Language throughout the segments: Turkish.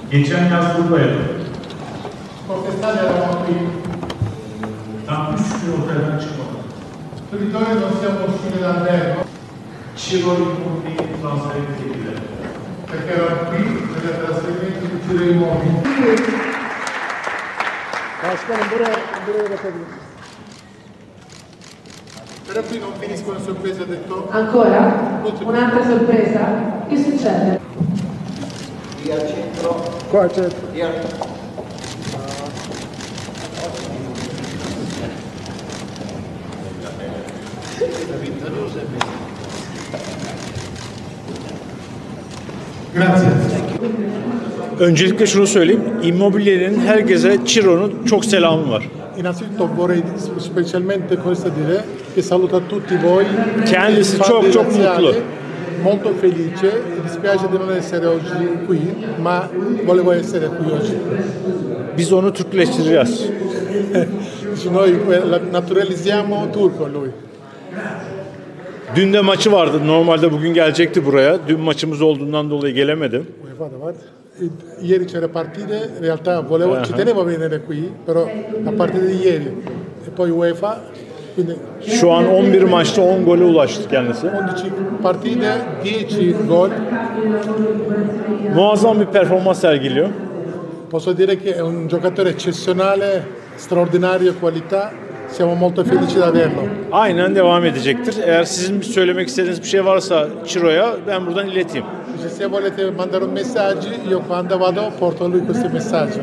Geçen yaz buradaydım. Quest'anno eravamo qui. Tam 3 gün otelden çıkmadım. Ritorno non siamo usciti dall'albergo Ciro Immobili transfer edildiler. perché ero qui per il trasferimento di Ciro Immobili. Başkanım buraya bakabiliriz. Però qui non finisco la sorpresa, ho detto. Ancora? Un'altra sorpresa? Che succede? Via al centro, Qua certo. via. Grazie. Öncelikle şunu söyleyeyim, Immobilier'in herkese Ciro'nun çok selamı var. Innanzitutto vorrei specialmente questo dire che saluto tutti voi. Kendisi fan çok dei çok laziali, mutlu. molto felice. Mi dispiace di non essere oggi qui, ma volevo essere qui oggi. Biz onu Türkleştireceğiz. Noi naturalizziamo turco lui. Dün de maçı vardı. Normalde bugün gelecekti buraya. Dün maçımız olduğundan dolayı gelemedim. Vado avanti. Ieri c'era partita, in realtà volevo, ci tenevo a venire qui, però a partita di ieri e poi UEFA, quindi Şu an 11 maçta 10 gole ulaştı kendisi. 11 partite, 10 gol. Muazzam bir performans sergiliyor. Posso dire che è un giocatore eccezionale, straordinario qualità, siamo molto felici di averlo. Aynen devam edecektir. Eğer sizin söylemek istediğiniz bir şey varsa Ciro'ya ben buradan ileteyim. Se volete mandare un messaggio, io quando vado porto a lui questi messaggi.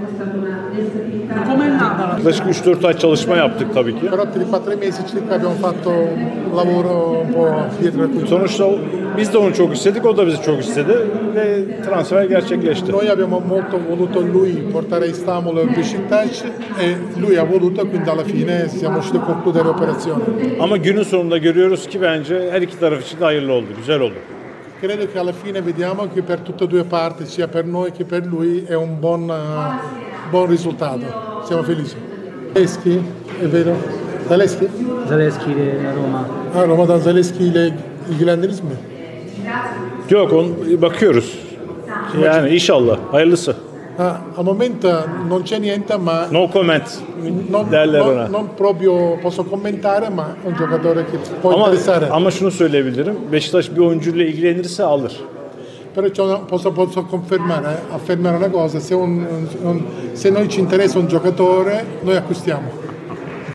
Yaklaşık 3-4 ay çalışma yaptık tabii ki. Però per i 4 mesi circa abbiamo fatto un lavoro un po' dietro le quinte. Sonuçta biz de onu çok istedik, o da bizi çok istedi ve transfer gerçekleşti. Noi abbiamo molto voluto lui portare a Istanbul il Beşiktaş e lui ha voluto, quindi alla fine siamo riusciti a concludere l'operazione. Ama günün sonunda görüyoruz ki bence her iki taraf için de hayırlı oldu, güzel oldu. Credo che alla fine vediamo che per tutte e due parti, sia per noi che per lui, è un buon risultato. Siamo felici. Zalewski, è vero? Zalewski? Zaleski Roma. Ah, Ramadan Zalewski ile ilgilendiniz mi? Yok, bakıyoruz. Yani inşallah, hayırlısı. Ah, al momento non c'è niente, ma No comment non, derler ona. non proprio posso commentare, ma è un giocatore che può interessare. Ama şunu söyleyebilirim, Beşiktaş bir oyuncuyla ilgilenirse alır. Però posso confermare, affermare una cosa, se noi ci interessa un giocatore, noi acquistiamo.